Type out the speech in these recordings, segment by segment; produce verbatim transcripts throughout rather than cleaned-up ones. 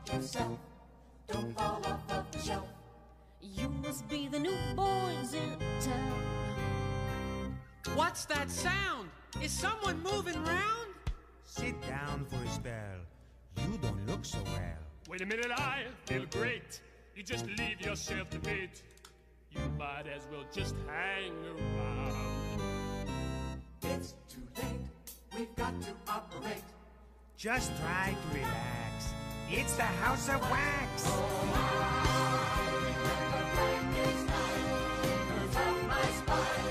yourself. Don't fall off of the shelf. You must be the new boys in town. What's that sound? Is someone moving round? Sit down for a spell. You don't look so well. Wait a minute, I feel great. You just leave yourself to fate. You might as well just hang around. It's too late. We've got to operate. Just try to relax. It's the House of Wax. Oh my, when the blanket's night, shivers up my spine.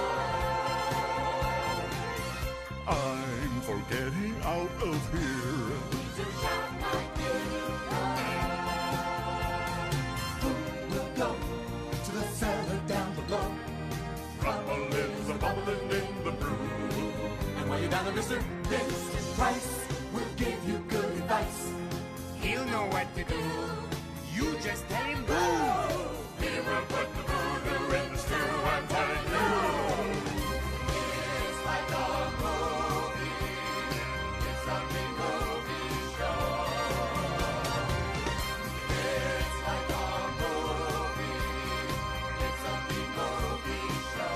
Oh, I'm for getting out of here. to shout my beauty. Who will go to the cellar down below? Rumblings are bubbling in the brew. And while you're down there, mister, Mister Price will give you good advice. He'll know what to do. You just tell him go. He will put the voodoo in the stew, I'm telling you. It's like a movie. It's a big movie show. It's like a movie. It's a big movie show.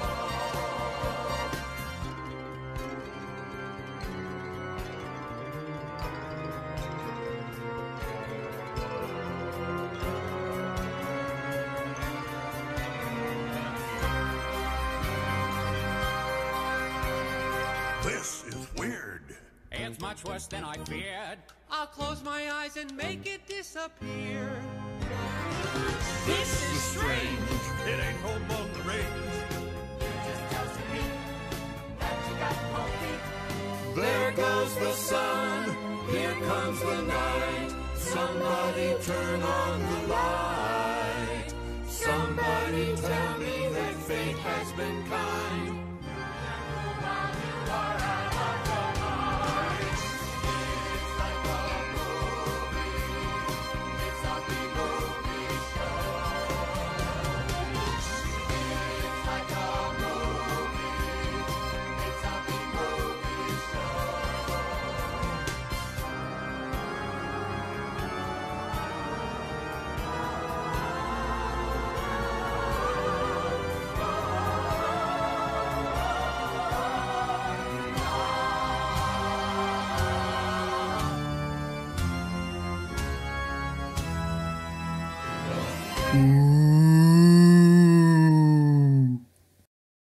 This is weird. It's much worse than I feared. I'll close my eyes and make it disappear. This is strange. It ain't home on the range. You just tell me that you got cold feet. There goes the sun. Here comes the night. Somebody turn on the light. Somebody tell me that fate has been kind. While you are out of your mind. It's like a movie. It's a big movie show. It's like a movie. It's a big movie show. Mm.